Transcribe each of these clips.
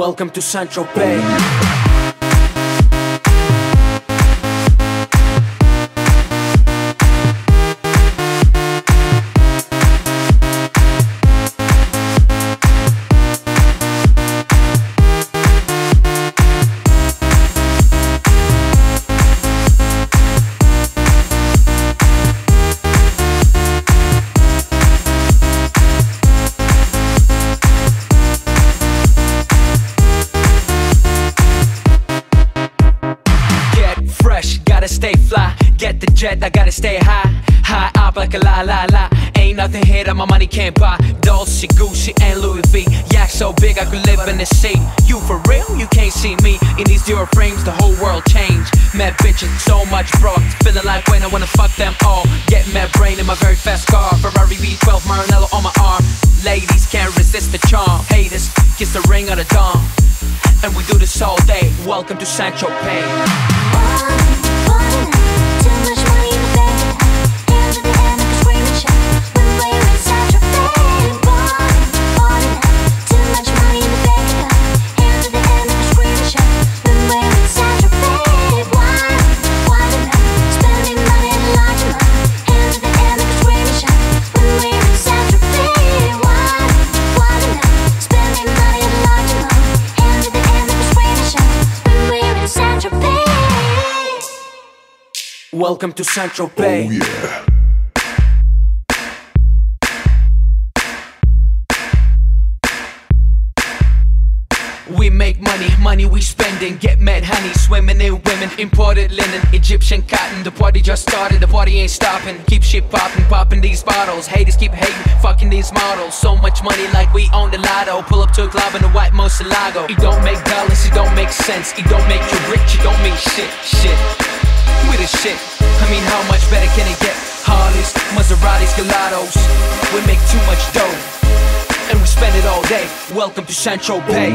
Welcome to Saint-Tropez. Gotta stay fly, get the jet, I gotta stay high. High up like a la la la. Ain't nothing here that my money can't buy. Dolce, Gucci and Louis V. Yak so big I could live in the sea. You for real? You can't see me. In these Dior frames the whole world changed. Mad bitches, so much broad. Feeling like when I wanna fuck them all. Get mad brain in my very fast car. Ferrari V12 Maranello on my arm. Ladies can't resist the charm. Haters, kiss the ring of the dawn. And we do this all day. Welcome to Saint-Tropez. Welcome to Saint-Tropez. Oh yeah. We make money, money we spending. Get mad honey, swimming in women. Imported linen, Egyptian cotton. The party just started, the party ain't stopping. Keep shit popping, popping these bottles. Haters keep hating, fucking these models. So much money like we own the lotto. Pull up to a club in the white Moselago. It don't make dollars, it don't make sense. It don't make you rich, it don't mean shit, shit. We the shit, I mean how much better can it get? Harleys, Maseratis, Gelatos. We make too much dough and we spend it all day. Welcome to Saint-Tropez.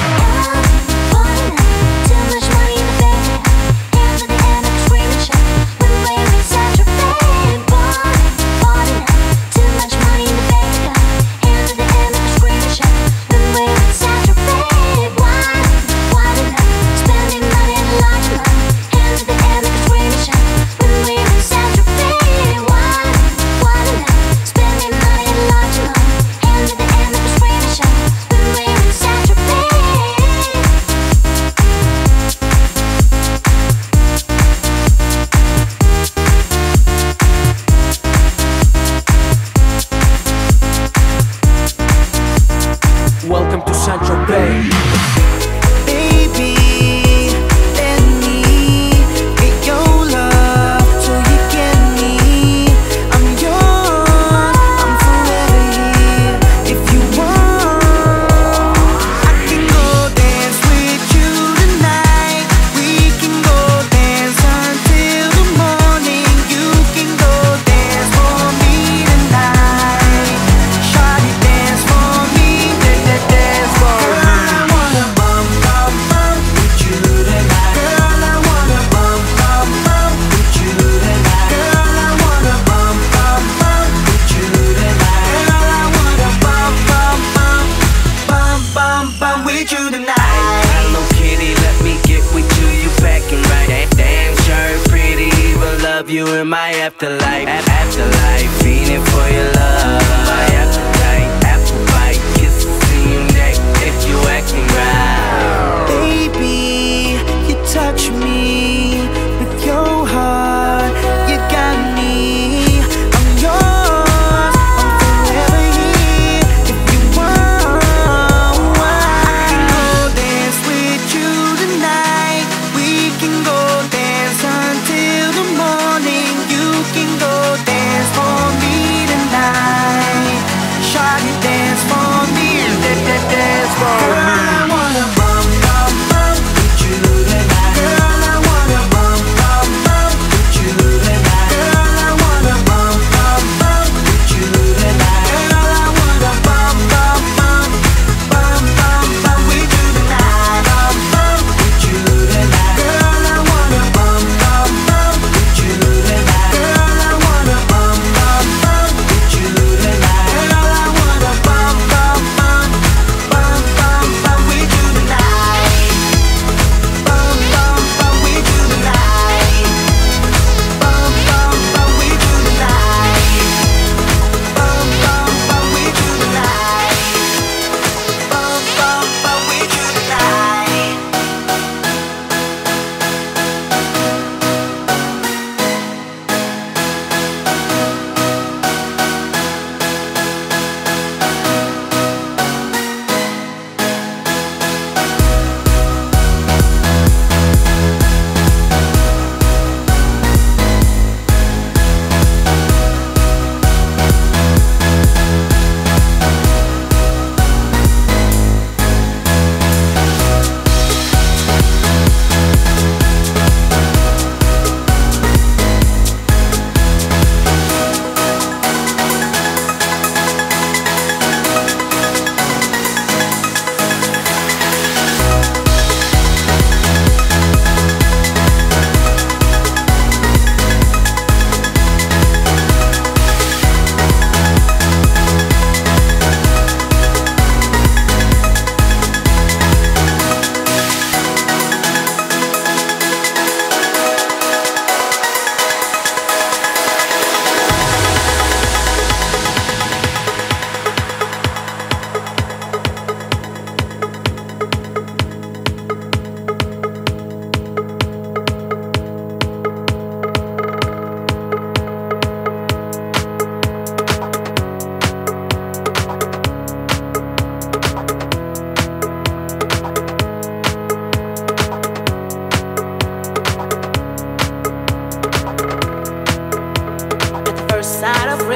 Welcome to Saint-Tropez. Baby, let me get your love so you get me. I'm yours, I'm forever here. If you want, I can go dance with you tonight. We can go dance until the morning. You can go dance for me tonight. Shawty, dance for me. Dance for me. Girl, I wanna bump, bump, bump with you tonight. Girl, I wanna bump, bump, bump with you tonight. Girl, I wanna bump, bump, bump with you tonight. Girl, I wanna bump, bump, bump, bump, bump, bump with you tonight. Hello kitty, let me get with you, you packing right. Damn sure pretty, will love you in my afterlife. Afterlife, feeding for your love. My appetite, apple bite, kisses in your neck if you acting right. Baby, you touch me with your heart. You got me. I'm yours. I'm forever here. If you want, I can go dance with you tonight. We can go dance until the morning. You can go dance for me.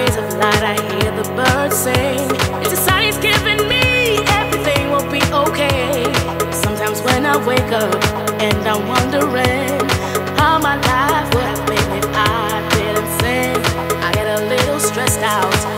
rays of light, I hear the birds sing. It's a sign he's giving me, everything will be okay. Sometimes when I wake up and I'm wondering how my life would have been if I didn't sing, I get a little stressed out.